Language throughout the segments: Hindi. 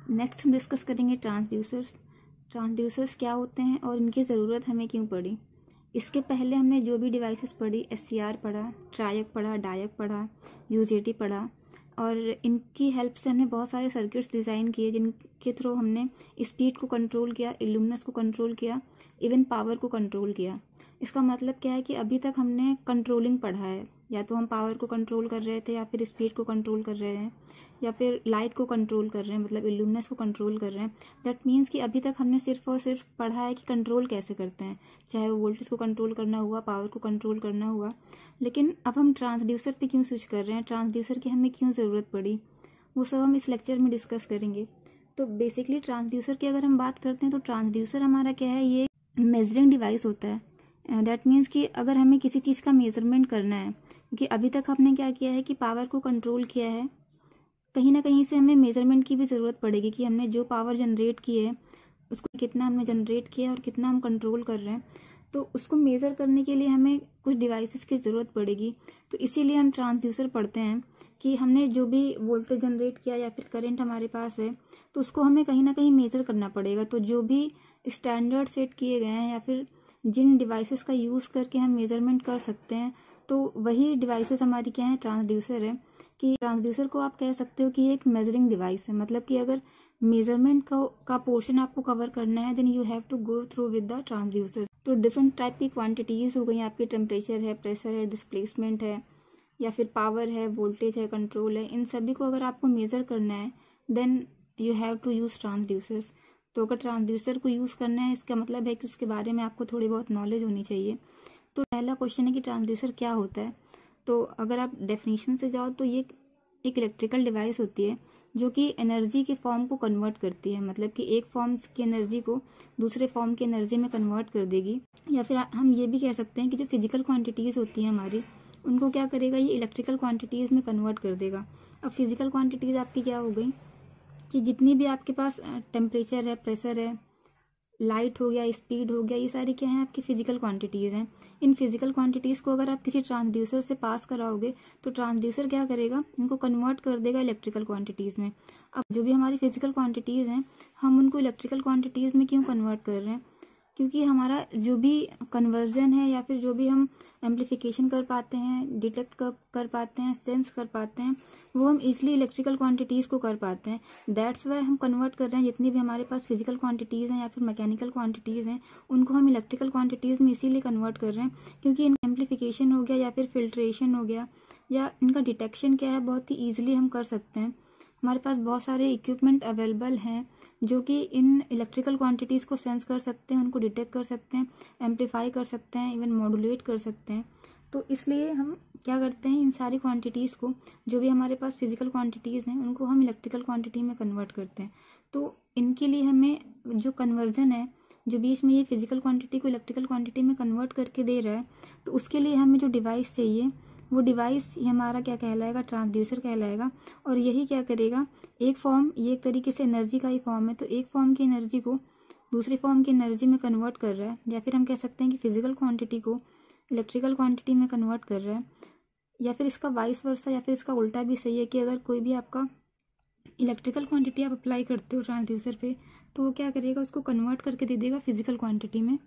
नेक्स्ट हम डिस्कस करेंगे ट्रांसड्यूसर्स। ट्रांसड्यूसर्स क्या होते हैं और इनकी ज़रूरत हमें क्यों पड़ी। इसके पहले हमने जो भी डिवाइसेस पढ़ी, SCR पढ़ा, ट्रायक पढ़ा, डायक पढ़ा, UJT पढ़ा, और इनकी हेल्प से हमने बहुत सारे सर्किट्स डिज़ाइन किए जिनके थ्रू हमने स्पीड को कंट्रोल किया, इल्यूमिनेंस को कंट्रोल किया, इवन पावर को कंट्रोल किया। इसका मतलब क्या है कि अभी तक हमने कंट्रोलिंग पढ़ा है, या तो हम पावर को कंट्रोल कर रहे थे, या फिर स्पीड को कंट्रोल कर रहे हैं, या फिर लाइट को कंट्रोल कर रहे हैं, मतलब इल्यूमिनेंस को कंट्रोल कर रहे हैं। दैट मीन्स कि अभी तक हमने सिर्फ और सिर्फ पढ़ा है कि कंट्रोल कैसे करते हैं, चाहे वो वोल्टेज को कंट्रोल करना हुआ, पावर को कंट्रोल करना हुआ। लेकिन अब हम ट्रांसड्यूसर पे क्यों स्विच कर रहे हैं, ट्रांसड्यूसर की हमें क्यों ज़रूरत पड़ी, वो सब हम इस लेक्चर में डिस्कस करेंगे। तो बेसिकली ट्रांसड्यूसर की अगर हम बात करते हैं तो ट्रांसड्यूसर हमारा क्या है, ये मेजरिंग डिवाइस होता है। दैट मीन्स कि अगर हमें किसी चीज़ का मेजरमेंट करना है, क्योंकि अभी तक हमने क्या किया है कि पावर को कंट्रोल किया है, कहीं ना कहीं से हमें मेजरमेंट की भी ज़रूरत पड़ेगी कि हमने जो पावर जनरेट की है उसको कितना हमने जनरेट किया और कितना हम कंट्रोल कर रहे हैं। तो उसको मेज़र करने के लिए हमें कुछ डिवाइसेस की ज़रूरत पड़ेगी। तो इसीलिए हम ट्रांसड्यूसर पढ़ते हैं कि हमने जो भी वोल्टेज जनरेट किया या फिर करंट हमारे पास है, तो उसको हमें कहीं ना कहीं मेज़र करना पड़ेगा। तो जो भी स्टैंडर्ड सेट किए गए हैं या फिर जिन डिवाइसेस का यूज़ करके हम मेज़रमेंट कर सकते हैं, तो वही डिवाइसेस हमारी क्या है, ट्रांसड्यूसर है। कि ट्रांसड्यूसर को आप कह सकते हो कि ये एक मेजरिंग डिवाइस है। मतलब कि अगर मेजरमेंट का पोर्शन आपको कवर करना है, then you have to go through with the transducer. तो डिफरेंट टाइप की क्वांटिटीज़ हो गई, आपकी टेम्परेचर है, प्रेशर है, डिस्प्लेसमेंट है, या फिर पावर है, वोल्टेज है, कंट्रोल है, इन सभी को अगर आपको मेज़र करना है then you have to use transducers. तो अगर ट्रांसड्यूसर को यूज़ करना है, इसका मतलब है कि उसके बारे में आपको थोड़ी बहुत नॉलेज होनी चाहिए। तो पहला क्वेश्चन है कि ट्रांसड्यूसर क्या होता है। तो अगर आप डेफिनेशन से जाओ तो ये एक इलेक्ट्रिकल डिवाइस होती है जो कि एनर्जी के फॉर्म को कन्वर्ट करती है। मतलब कि एक फॉर्म की एनर्जी को दूसरे फॉर्म की एनर्जी में कन्वर्ट कर देगी। या फिर हम ये भी कह सकते हैं कि जो फिजिकल क्वांटिटीज़ होती हैं हमारी, उनको क्या करेगा, ये इलेक्ट्रिकल क्वांटिटीज़ में कन्वर्ट कर देगा। अब फिजिकल क्वांटिटीज़ आपकी क्या हो गई कि जितनी भी आपके पास टेम्परेचर है, प्रेशर है, लाइट हो गया, स्पीड हो गया, ये सारी क्या है, आपकी फिजिकल क्वांटिटीज़ हैं। इन फिजिकल क्वांटिटीज़ को अगर आप किसी ट्रांसड्यूसर से पास कराओगे तो ट्रांसड्यूसर क्या करेगा, इनको कन्वर्ट कर देगा इलेक्ट्रिकल क्वांटिटीज़ में। अब जो भी हमारी फिजिकल क्वांटिटीज़ हैं, हम उनको इलेक्ट्रिकल क्वांटिटीज़ में क्यों कन्वर्ट कर रहे हैं, क्योंकि हमारा जो भी कन्वर्जन है या फिर जो भी हम एम्प्लीफिकेशन कर पाते हैं, डिटेक्ट कर पाते हैं, सेंस कर पाते हैं, वो हम इजीली इलेक्ट्रिकल क्वांटिटीज़ को कर पाते हैं। दैट्स वाई हम कन्वर्ट कर रहे हैं जितनी भी हमारे पास फिजिकल क्वांटिटीज़ हैं या फिर मैकेनिकल क्वांटिटीज़ हैं, उनको हम इलेक्ट्रिकल क्वांटिटीज़ में इसीलिए कन्वर्ट कर रहे हैं क्योंकि इनका एम्प्लीफिकेशन हो गया या फिर फिल्ट्रेशन हो गया या इनका डिटेक्शन क्या है, बहुत ही ईजिली हम कर सकते हैं। हमारे पास बहुत सारे इक्विपमेंट अवेलेबल हैं जो कि इन इलेक्ट्रिकल क्वांटिटीज़ को सेंस कर सकते हैं, उनको डिटेक्ट कर सकते हैं, एम्प्लीफाई कर सकते हैं, इवन मॉड्यूलेट कर सकते हैं। तो इसलिए हम क्या करते हैं, इन सारी क्वांटिटीज़ को, जो भी हमारे पास फिजिकल क्वांटिटीज़ हैं, उनको हम इलेक्ट्रिकल क्वांटिटी में कन्वर्ट करते हैं। तो इनके लिए हमें जो कन्वर्जन है, जो बीच में ये फिजिकल क्वांटिटी को इलेक्ट्रिकल क्वांटिटी में कन्वर्ट करके दे रहा है, तो उसके लिए हमें जो डिवाइस चाहिए, वो डिवाइस ये हमारा क्या कहलाएगा, ट्रांसड्यूसर कहलाएगा। और यही क्या करेगा, एक फॉर्म, ये एक तरीके से एनर्जी का ही फॉर्म है, तो एक फॉर्म की एनर्जी को दूसरी फॉर्म की एनर्जी में कन्वर्ट कर रहा है, या फिर हम कह सकते हैं कि फिजिकल क्वांटिटी को इलेक्ट्रिकल क्वांटिटी में कन्वर्ट कर रहा है। या फिर इसका वाइस वर्सा, या फिर इसका उल्टा भी सही है कि अगर कोई भी आपका इलेक्ट्रिकल क्वांटिटी आप अप्लाई करते हो ट्रांसड्यूसर पे, तो वो क्या करेगा, उसको कन्वर्ट करके दे देगा फिजिकल क्वांटिटी में।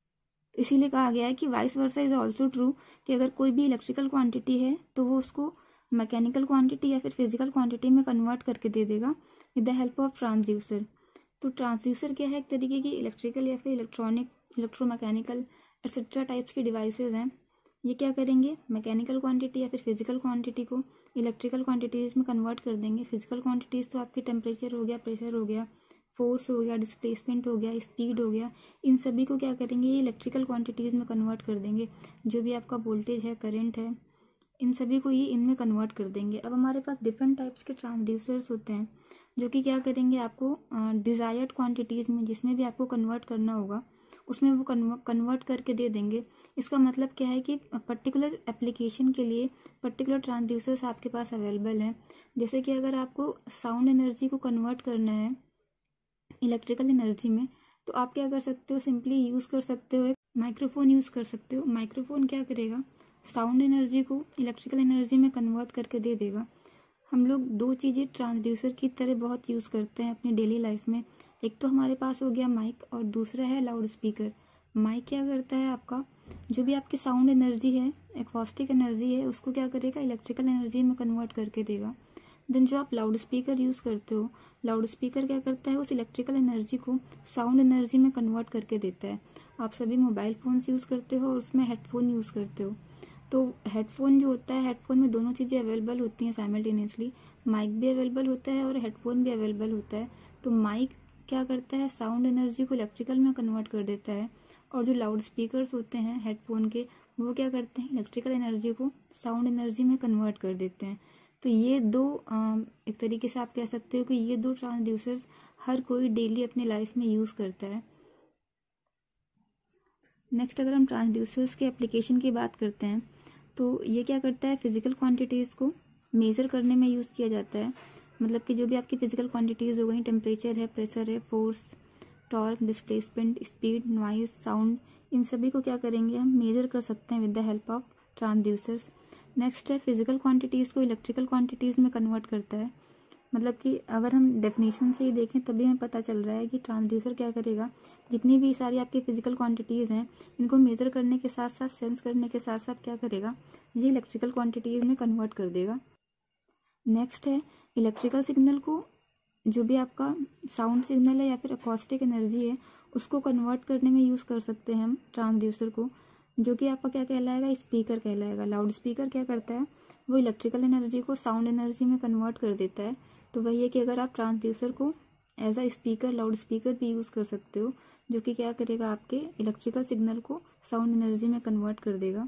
इसीलिए कहा गया है कि vice versa is also true, कि अगर कोई भी इलेक्ट्रिकल क्वांटिटी है तो वो उसको मैकेनिकल क्वांटिटी या फिर फिजिकल क्वांटिटी में कन्वर्ट करके दे देगा with the help of transducer. तो ट्रांसड्यूसर क्या है, एक तरीके की इलेक्ट्रिकल या फिर इलेक्ट्रॉनिक, इलेक्ट्रोमैकेनिकल एक्सेट्रा टाइप्स की डिवाइसेज हैं। ये क्या करेंगे, मैकेनिकल क्वांटिटी या फिर फिजिकल क्वांटिटी को इलेक्ट्रिकल क्वांटिटीज़ में कन्वर्ट कर देंगे। फिजिकल क्वांटिटीज़ तो आपकी टेम्परेचर हो गया, प्रेशर हो गया, फोर्स हो गया, डिस्प्लेसमेंट हो गया, स्पीड हो गया, इन सभी को क्या करेंगे, ये इलेक्ट्रिकल क्वांटिटीज़ में कन्वर्ट कर देंगे। जो भी आपका वोल्टेज है, करंट है, इन सभी को ये इनमें कन्वर्ट कर देंगे। अब हमारे पास डिफरेंट टाइप्स के ट्रांसड्यूसर्स होते हैं जो कि क्या करेंगे, आपको डिज़ायर्ड क्वांटिटीज़ में जिसमें भी आपको कन्वर्ट करना होगा उसमें वो कन्वर्ट करके दे देंगे। इसका मतलब क्या है कि पर्टिकुलर एप्लीकेशन के लिए पर्टिकुलर ट्रांसड्यूसर्स आपके पास अवेलेबल हैं। जैसे कि अगर आपको साउंड एनर्जी को कन्वर्ट करना है इलेक्ट्रिकल एनर्जी में, तो आप क्या कर सकते हो, सिंपली यूज़ कर सकते हो, एक माइक्रोफोन यूज़ कर सकते हो। माइक्रोफोन क्या करेगा, साउंड एनर्जी को इलेक्ट्रिकल एनर्जी में कन्वर्ट करके दे देगा। हम लोग दो चीज़ें ट्रांसड्यूसर की तरह बहुत यूज़ करते हैं अपनी डेली लाइफ में। एक तो हमारे पास हो गया माइक और दूसरा है लाउड स्पीकर। माइक क्या करता है, आपका जो भी आपकी साउंड एनर्जी है, एकॉस्टिक एनर्जी है, उसको क्या करेगा, इलेक्ट्रिकल एनर्जी में कन्वर्ट करके देगा। देन जो आप लाउड स्पीकर यूज़ करते हो, लाउड स्पीकर क्या करता है, उस इलेक्ट्रिकल एनर्जी को साउंड एनर्जी में कन्वर्ट करके देता है। आप सभी मोबाइल फ़ोन्स यूज़ करते हो और उसमें हेडफोन यूज़ करते हो, तो हेडफोन जो होता है, हेडफोन में दोनों चीज़ें अवेलेबल होती हैं साइमल्टेनियसली। माइक भी अवेलेबल होता है और हेडफोन भी अवेलेबल होता है। तो माइक क्या करता है, साउंड एनर्जी को इलेक्ट्रिकल में कन्वर्ट कर देता है, और जो लाउड स्पीकर्स होते हैं हेडफोन के, वो क्या करते हैं, इलेक्ट्रिकल एनर्जी को साउंड एनर्जी में कन्वर्ट कर देते हैं। तो ये दो एक तरीके से आप कह सकते हो कि ये दो ट्रांसड्यूसर्स हर कोई डेली अपनी लाइफ में यूज़ करता है। नेक्स्ट अगर हम ट्रांसड्यूसर्स के एप्लीकेशन की बात करते हैं, तो ये क्या करता है, फिजिकल क्वांटिटीज़ को मेज़र करने में यूज़ किया जाता है। मतलब कि जो भी आपकी फिजिकल क्वांटिटीज़ हो गई, टेम्परेचर है, प्रेशर है, force, torque, displacement, speed, noise, sound, इन सभी को क्या करेंगे, हम मेज़र कर सकते हैं with the help of transducers. Next है, फिजिकल क्वांटिटीज़ को इलेक्ट्रिकल क्वांटिटीज़ में कन्वर्ट करता है। मतलब कि अगर हम डेफिनेशन से ही देखें तभी हमें पता चल रहा है कि ट्रांसड्यूसर क्या करेगा, जितनी भी सारी आपकी फिजिकल क्वांटिटीज़ हैं, इनको मेज़र करने के साथ साथ, सेंस करने के साथ साथ क्या करेगा, ये इलेक्ट्रिकल क्वांटिटीज़ में कन्वर्ट कर देगा। नेक्स्ट है, इलेक्ट्रिकल सिग्नल को, जो भी आपका साउंड सिग्नल है या फिर एकॉस्टिक एनर्जी है, उसको कन्वर्ट करने में यूज़ कर सकते हैं हम ट्रांसड्यूसर को, जो कि आपका क्या कहलाएगा, स्पीकर कहलाएगा। लाउड स्पीकर क्या करता है, वो इलेक्ट्रिकल एनर्जी को साउंड एनर्जी में कन्वर्ट कर देता है। तो वही है कि अगर आप ट्रांसड्यूसर को as a speaker, loud speaker भी यूज़ कर सकते हो, जो कि क्या करेगा, आपके इलेक्ट्रिकल सिग्नल को साउंड एनर्जी में कन्वर्ट कर देगा।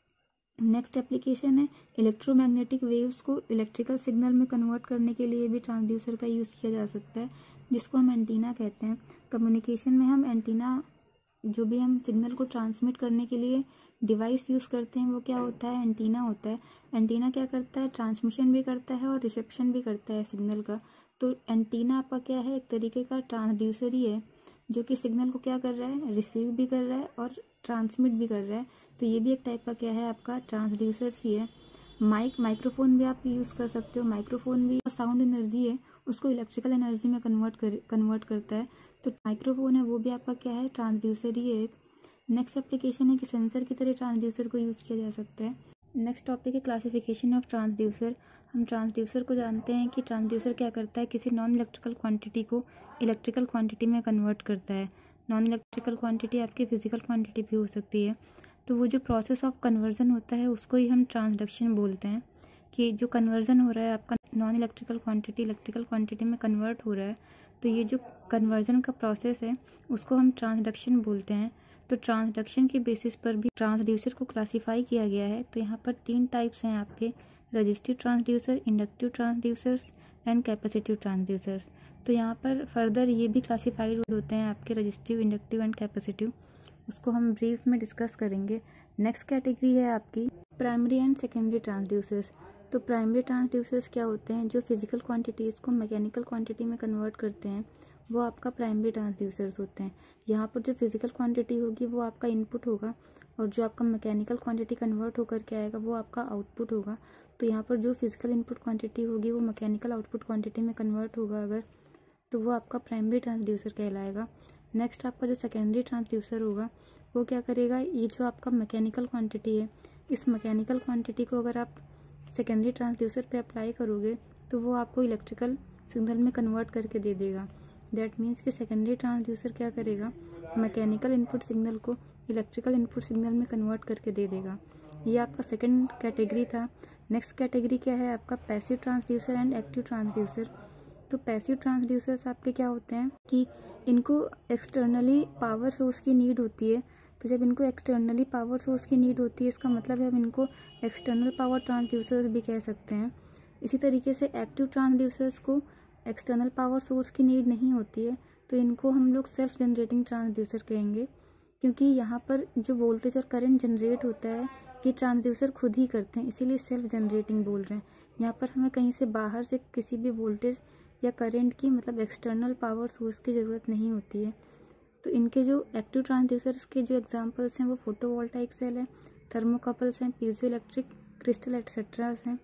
नेक्स्ट एप्लीकेशन है, इलेक्ट्रोमैग्नेटिक वेव्स को इलेक्ट्रिकल सिग्नल में कन्वर्ट करने के लिए भी ट्रांसड्यूसर का यूज़ किया जा सकता है, जिसको हम एंटीना कहते हैं। कम्युनिकेशन में हम एंटीना, जो भी हम सिग्नल को ट्रांसमिट करने के लिए डिवाइस यूज़ करते हैं, वो क्या होता है, एंटीना होता है। एंटीना क्या करता है, ट्रांसमिशन भी करता है और रिसेप्शन भी करता है सिग्नल का। तो एंटीना आपका क्या है, एक तरीके का ट्रांसड्यूसर ही है, जो कि सिग्नल को क्या कर रहा है, रिसीव भी कर रहा है और ट्रांसमिट भी कर रहा है। तो ये भी एक टाइप का क्या है, आपका ट्रांसड्यूसर ही है। माइक्रोफोन भी आप यूज़ कर सकते हो। माइक्रोफोन भी साउंड एनर्जी है, उसको इलेक्ट्रिकल एनर्जी में कन्वर्ट करता है। तो माइक्रोफोन है, वो भी आपका क्या है, ट्रांसड्यूसर ही है एक। नेक्स्ट एप्लीकेशन है कि सेंसर की तरह ट्रांसड्यूसर को यूज़ किया जा सकता है। नेक्स्ट टॉपिक है क्लासिफिकेशन ऑफ ट्रांसड्यूसर। हम ट्रांसड्यूसर को जानते हैं कि ट्रांसड्यूसर क्या करता है, किसी नॉन इलेक्ट्रिकल क्वांटिटी को इलेक्ट्रिकल क्वांटिटी में कन्वर्ट करता है। नॉन इलेक्ट्रिकल क्वांटिटी आपकी फिजिकल क्वांटिटी भी हो सकती है। तो वो जो प्रोसेस ऑफ कन्वर्जन होता है, उसको ही हम ट्रांसडक्शन बोलते हैं, कि जो कन्वर्जन हो रहा है आपका non electrical quantity electrical quantity में कन्वर्ट हो रहा है, तो ये जो कन्वर्जन का प्रोसेस है, उसको हम ट्रांसडक्शन बोलते हैं। तो ट्रांसडक्शन के बेसिस पर भी ट्रांसड्यूसर को क्लासीफाई किया गया है। तो यहाँ पर 3 टाइप्स हैं आपके, resistive transducer, inductive transducers and capacitive transducers. तो यहाँ पर फर्दर ये भी क्लासीफाइड होते हैं आपके रजिस्टिव, इंडक्टिव एंड कैपेसिटिव, उसको हम ब्रीफ में डिस्कस करेंगे। नेक्स्ट कैटेगरी है आपकी प्राइमरी एंड सेकेंडरी ट्रांसड्यूसर्स। तो प्राइमरी ट्रांसड्यूसर्स क्या होते हैं, जो फिजिकल क्वांटिटीज़ को मैकेनिकल क्वांटिटी में कन्वर्ट करते हैं, वो आपका प्राइमरी ट्रांसड्यूसर्स होते हैं। यहाँ पर जो फिजिकल क्वांटिटी होगी वो आपका इनपुट होगा, और जो आपका मैकेनिकल क्वांटिटी कन्वर्ट होकर के आएगा वो आपका आउटपुट होगा। तो यहाँ पर जो फिजिकल इनपुट क्वांटिटी होगी वो मैकेनिकल आउटपुट क्वांटिटी में कन्वर्ट होगा अगर, तो वो आपका प्राइमरी ट्रांसड्यूसर कहलाएगा। नेक्स्ट आपका जो सेकेंडरी ट्रांसड्यूसर होगा, वो क्या करेगा, ये जो आपका मैकेनिकल क्वांटिटी है, इस मैकेनिकल क्वांटिटी को अगर आप सेकेंडरी ट्रांसड्यूसर पे अप्लाई करोगे तो वो आपको इलेक्ट्रिकल सिग्नल में कन्वर्ट करके दे देगा। दैट मीन्स कि सेकेंडरी ट्रांसड्यूसर क्या करेगा, मैकेनिकल इनपुट सिग्नल को इलेक्ट्रिकल इनपुट सिग्नल में कन्वर्ट करके दे देगा। ये आपका सेकेंड कैटेगरी था। नेक्स्ट कैटेगरी क्या है आपका, passive transducer and active transducer. तो पैसिव ट्रांसड्यूसर्स आपके क्या होते हैं कि इनको एक्सटर्नली पावर सोर्स की नीड होती है। तो जब इनको एक्सटर्नली पावर सोर्स की नीड होती है, इसका मतलब है हम इनको एक्सटर्नल पावर ट्रांसड्यूसर्स भी कह सकते हैं। इसी तरीके से एक्टिव ट्रांसड्यूसर्स को एक्सटर्नल पावर सोर्स की नीड नहीं होती है, तो इनको हम लोग सेल्फ जनरेटिंग ट्रांसड्यूसर कहेंगे, क्योंकि यहाँ पर जो वोल्टेज और करंट जनरेट होता है ये ट्रांसड्यूसर खुद ही करते हैं, इसीलिए सेल्फ जनरेटिंग बोल रहे हैं। यहाँ पर हमें कहीं से बाहर से किसी भी वोल्टेज या करंट की, मतलब एक्सटर्नल पावर सोर्स की ज़रूरत नहीं होती है। तो इनके जो एक्टिव ट्रांसड्यूसर्स के जो एग्जांपल्स हैं वो फोटोवोल्टाइक सेल है, थर्मोकपल्स हैं, पीजो इलेक्ट्रिक क्रिस्टल एटसेट्रास हैं।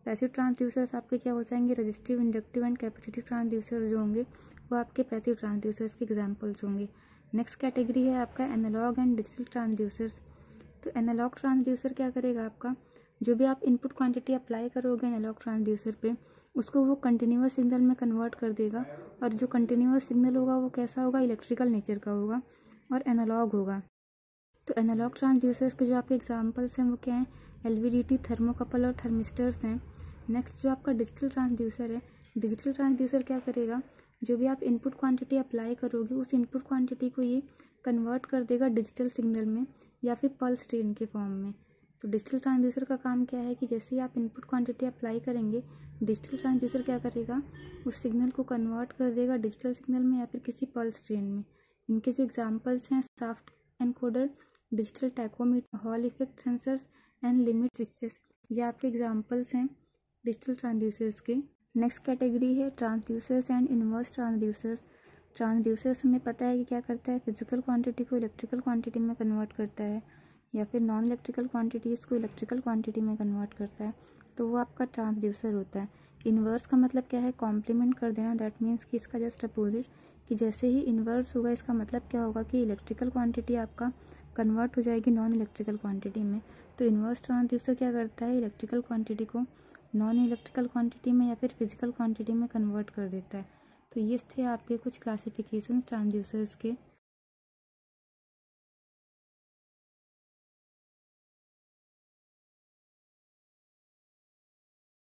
पैसिव ट्रांसड्यूसर्स आपके क्या हो जाएंगे, resistive, inductive and capacitive transducer जो होंगे वो आपके पैसिव ट्रांसड्यूसर्स के एग्जाम्पल्स होंगे। नेक्स्ट कैटेगरी है आपका एनालॉग एंड डिजिटल ट्रांसड्यूसर्स। तो एनालॉग ट्रांसड्यूसर क्या करेगा, आपका जो भी आप इनपुट क्वांटिटी अप्लाई करोगे एनालॉग ट्रांसड्यूसर पे, उसको वो कंटिन्यूअस सिग्नल में कन्वर्ट कर देगा, और जो कंटिन्यूअस सिग्नल होगा वो कैसा होगा, इलेक्ट्रिकल नेचर का होगा और एनालॉग होगा। तो एनालॉग ट्रांसड्यूसर्स के जो आपके एग्जांपल्स हैं वो क्या हैं, एलवीडीटी, थर्मोकपल और थर्मिस्टर्स हैं। नेक्स्ट जो आपका डिजिटल ट्रांसड्यूसर है, डिजिटल ट्रांसड्यूसर क्या करेगा, जो भी आप इनपुट क्वांटिटी अप्लाई करोगे उस इनपुट क्वांटिटी को ये कन्वर्ट कर देगा डिजिटल सिग्नल में या फिर पल्स ट्रेन के फॉर्म में। तो डिजिटल ट्रांसड्यूसर का काम क्या है कि जैसे ही आप इनपुट क्वांटिटी अप्लाई करेंगे, डिजिटल ट्रांसड्यूसर क्या करेगा, उस सिग्नल को कन्वर्ट कर देगा डिजिटल सिग्नल में या फिर किसी पल्स ट्रेन में। इनके जो एग्जांपल्स हैं, soft encoder, digital tachometer, Hall effect sensors and limit switches, ये आपके एग्जांपल्स हैं डिजिटल ट्रांसड्यूसर्स के। नेक्स्ट कैटेगरी है transducers and inverse transducers. Transducers हमें पता है कि क्या करता है, फिजिकल क्वांटिटी को इलेक्ट्रिकल क्वांटिटी में कन्वर्ट करता है या फिर नॉन इलेक्ट्रिकल क्वांटिटीज़ को इलेक्ट्रिकल क्वांटिटी में कन्वर्ट करता है, तो वो आपका ट्रांसड्यूसर होता है। इन्वर्स का मतलब क्या है, कॉम्प्लीमेंट कर देना, दैट मीन्स कि इसका जस्ट अपोजिट, कि जैसे ही इन्वर्स होगा इसका मतलब क्या होगा कि इलेक्ट्रिकल क्वांटिटी आपका कन्वर्ट हो जाएगी नॉन इलेक्ट्रिकल क्वांटिटी में। तो इन्वर्स ट्रांसड्यूसर क्या करता है, इलेक्ट्रिकल क्वांटिटी को नॉन इलेक्ट्रिकल क्वांटिटी में या फिर फिजिकल क्वांटिटी में कन्वर्ट कर देता है। तो ये थे आपके कुछ क्लासिफिकेशंस ट्रांसड्यूसर्स के।